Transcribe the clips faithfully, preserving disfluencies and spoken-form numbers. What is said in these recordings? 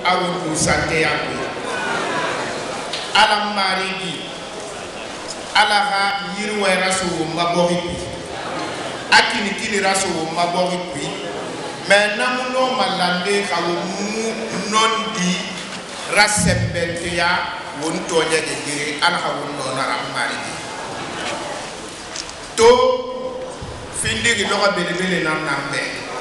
awo santé yako ala marigi ala ha yirwa raso mabori akini kini raso mabori pi mais namuno malande kawo nondi rasembente ya won tonya de dire ala ha won no na marigi to findiri loga bele bele nan nambe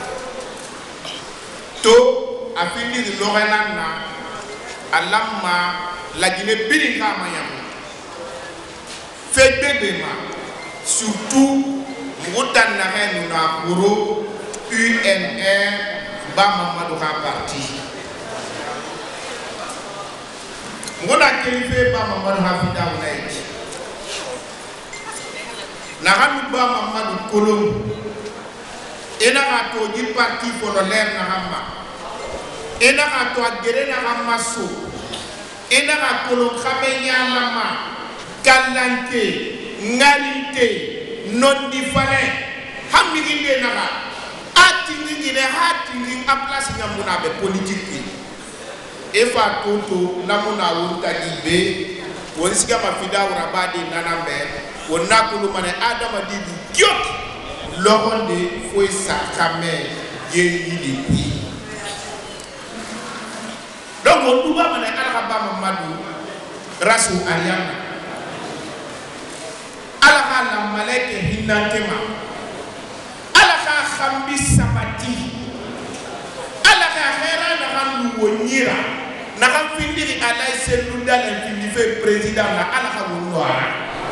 to afindiri loga nan na alamma la Guinée biri kama yamu fait bébé ma surtout mutan na henu na buro U N R ba Mamadou ka parti mona kelife ba Mamadou ha fida unait na hanu ba Mamadou kolom ena ka to di parti polaire na hamba ena ka to agere na hamba so ena ka kolom khabenya lama galante ngalite non di fale hammi ginde naga ati ngine hati ngi a place ngamuna be politique e fa toto namuna wurta dibe won siga ma fida wura badi nanambe won nakulu mane adama dibi gyot loronde foi sakame ye yidi pi donc on duba mane ala ba Mamadou rasu ariana ala la maleke hinantema ala ka khambi sabati ala ka khera na handu wonyira na kan findiri ala selu dalen findi fe president na ala ka wonwara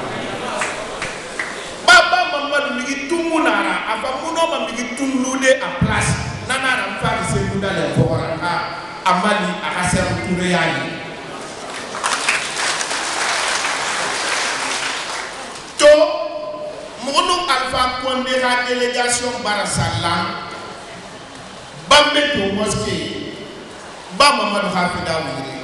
baba Mamadou migi tumunara afa muno ma migi tunlude a place nanara mfa selu dalen fora ha amali akasem tureyani to mono Alpha Condé la délégation Barasalam bambe to mosquée ba Mamadou Hafida wuri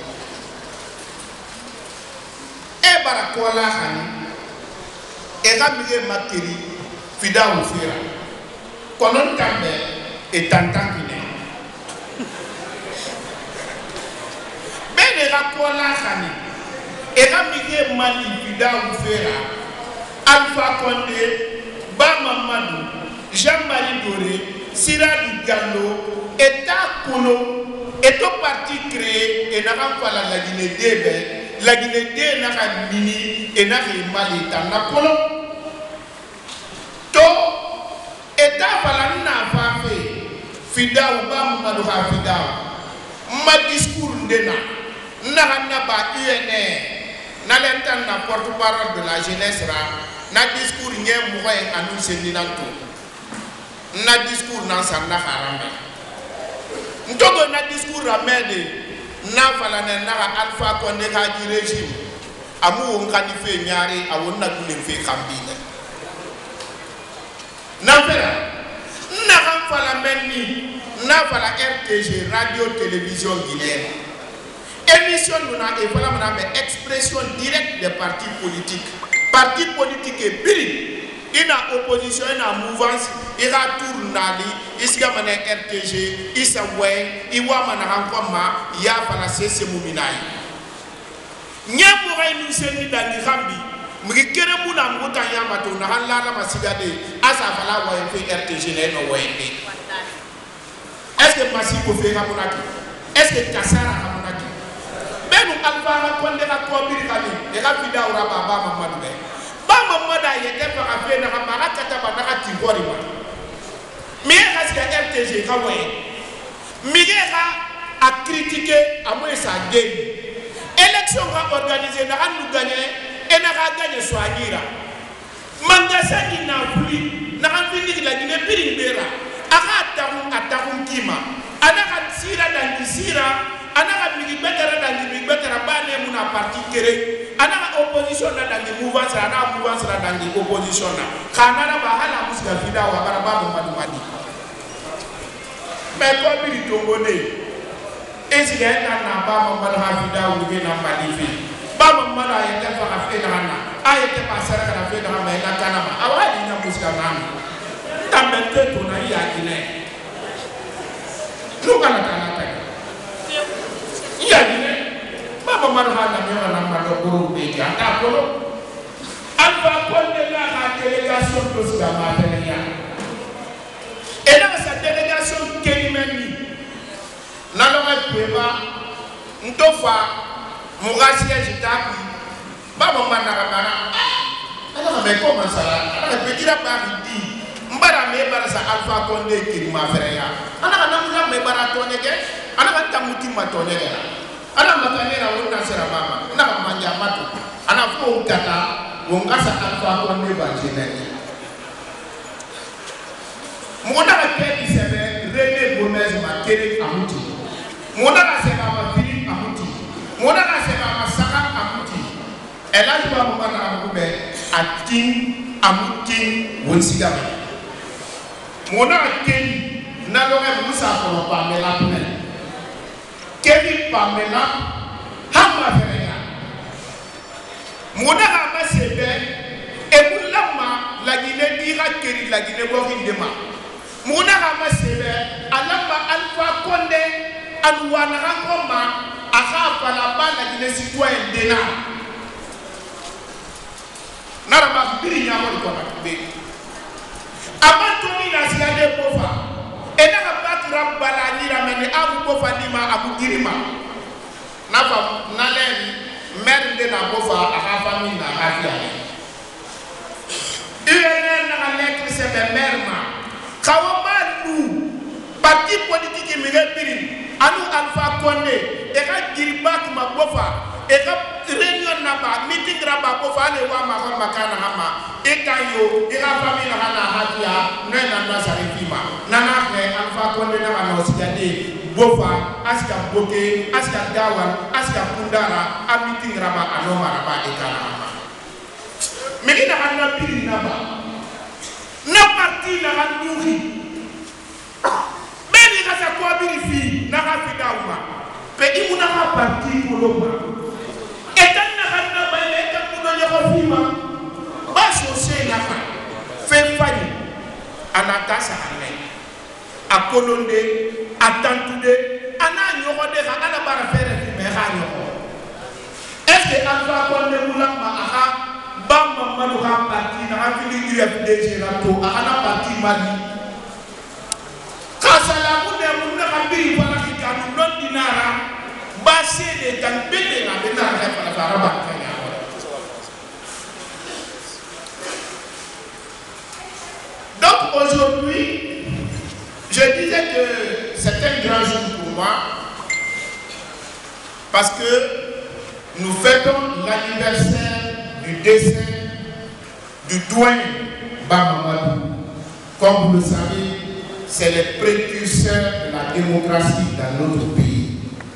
e barakola hani e gamige makiri fida ufira konon tambe e tantangine bene rakola hani e gamige mali fida ufira Alpha Condé, Ba Mamadou, Jean-Marie Doré, Siradi Gallo, État Kono, et au parti créé, et n'a pas la Guinée Débé, la Guinée Débé n'a pas mini, et n'a pas Mali, dans la Kono. To, État Falani n'a pas fait, Fida ou Ba Mamadou Hafida, ma discours d'Ena, n'a pas U N R, n'a l'entend la porte-parole de la jeunesse rare. Na discours nye mwa en anu sendinanto na discours nan sanna harambe ntogo na discours ramede na fala na na Alpha Condé ka di régime amu on kan fe ñaari awon na dule fe kambine na fera na kan fala menni na fala R T G radio télévision guinéenne émission na e fala na be expression directe des partis politiques. Parti politique est biri, il a opposition, il a mouvance, il a tournali, il a mané R T G, il a ouais, il a mané encore il a fallu se mouminaï. Nyamouray nous s'est mis dans les rambi, mais qui est mon amour dans Yamato, n'a pas la massigade, à sa fala ouais fait R T G n'est ouais. Est-ce que Massimo fait Ramonaki? Est-ce que Kassara Ramonaki? Même Alpha Condé la Kobiri Kali, et la Vida ou Rababa Mamadou. Ba Mamadou a été par affaire de Ramara Katabana Tiborima. Mais est-ce que R T G Kawaii Miguera a critiqué à moi sa game. Élection organisée, n'a pas nous gagné et n'a pas gagné Soagira. Mandasa qui n'a voulu, n'a pas fini la Guinée Pirimbera. Aratarum Atarum Kima. Anaka Sira dans Sira. Anaka Migi Betara dans Migi Betara Bane Muna parti Kere. Anaka opposition dans le mouvement, Anaka mouvement dans l'opposition. Kanana Bahala Musga Fida ou Abaraba Madoumadi. Mais comme il est tombé, est-ce qu'il y a un Baba Madhafida ou bien un Malifi? Baba Mada a été fait à Fena, a été passé à la Fena, mais la Kanama. Awadi n'a Musga Nami. Tambete Tonaï à Guinée. Nous allons à la tête. Mamadou Hana Mera Namato Guru Beki Ata Kolo Alpha Condé la délégation de ce Matéria. Et là, cette délégation qui est menée, n'a pas pu voir, nous devons Mourassier Jitaku, Baba Manarabara. Alors, mais comment ça va? Alors, petit la partie, Mbara Mebara Alpha Condé qui m'a fait. Alors, on a mis Mebara Tonege, alors, on a mis Matonege. Alors, on a mis la route à Serama, on a mangé à Matou, on a fait un tata. On a sa Alpha Condé Bajinette. Mon appel qui s'appelle René Gomez Makere Amouti. Mon appel ma Philippe Amouti. Mon appel ma Sarah Amouti. Elle a joué à mon appel à King Amouti Wonsigame. Mon appel n'a l'oreille Moussa pour Pamela Pune. Kevin Pamela Hama Ferreira. Mon appel c'est bien. Et pour l'homme, la Guinée dira que la Guinée va demain. Mouna Rama Sebe, Alamba Alpha Condé, Alouana Rakoma, Arafa la bande la Guinée citoyenne d'Ena. Narama Biri Yamon Konabe. Abantoni Nasiade Bofa, et Narabak Rabbalani Ramene Abu Bofa Nima Abu Girima. Nava Nalen, mère de la Bofa, Arafa Mina Rafia. U N N a lettre c'est Merma. Kawamandu, parti politique qui me répire, Anou Alpha Condé, et quand Gilbert Mabofa, et quand réunion Naba, meeting Raba Bofa, les Wama Makana Hama, et Kayo, et la famille Hana Hadia, Nana Nazarifima, Nana Alpha Condé Nana Nosigade, Bofa, Aska Boke, Aska Gawan, Aska Pundara, a meeting Raba, Anoma Raba, et Kanama. Mais il n'a pas de Naba. Na parti na randouri beni ka sa ko birifi na ka fidauma pe imuna ka parti koloma etan na hanna bayle ka muno yako fima ba so se na fa fe fani anata sa ane akolonde atantude ana nyoko de ka ala bara fere me ha nyoko est ce que Alpha Condé mulama aha Bamba Malouka parti na afili U F D G rato akana parti Mali kasala mune mune kabiri para kikanu non dinara base de tambele na benara para faraba kanya. Donc aujourd'hui je disais que c'est un grand jour pour moi parce que nous fêtons l'anniversaire du décès du doyen Bamamadou. Comme vous le savez, c'est le précurseur de la démocratie dans notre pays.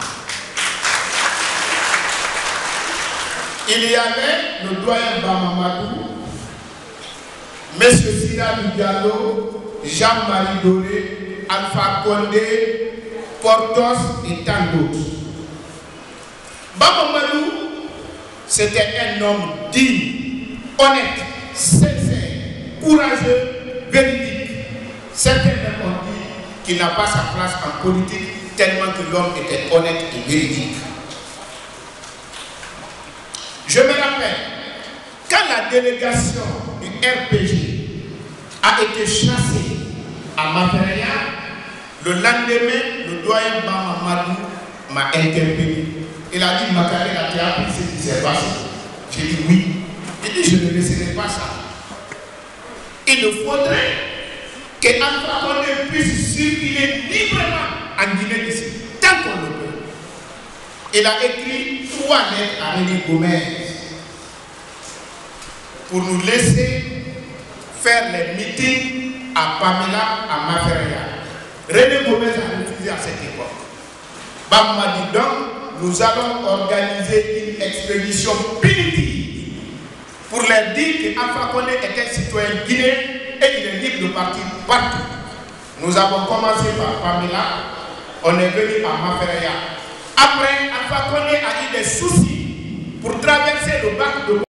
Il y avait le doyen Bamamadou, M. Siradou Diallo, Jean-Marie Doré, Alpha Condé, Portos et tant d'autres. Bamamadou, c'était un homme digne, honnête, sincère, courageux, véridique. Certains même ont dit qu'il n'a pas sa place en politique tellement que l'homme était honnête et véridique. Je me rappelle, quand la délégation du R P G a été chassée à Matéria, le lendemain, le doyen Bamamadou m'a interpellé. Il a dit, Makaré, tu as appris ce qui s'est passé. J'ai dit oui. Il dit, je ne laisserai pas ça. Il faudrait que Alpha Condé puisse circuler librement en Guinée d'ici, tant qu'on le peut. Il a écrit trois lettres à René Gomez pour nous laisser faire les meetings à Pamela, à Maferia. René Gomez a refusé à cette époque. Bam m'a dit donc, nous allons organiser une expédition punitive pour leur dire qu'Alpha Condé est un citoyen guinéen et il est libre de partir partout. Nous avons commencé par Pamela, on est venu à Maferia. Après, Alpha Condé a eu des soucis pour traverser le bac de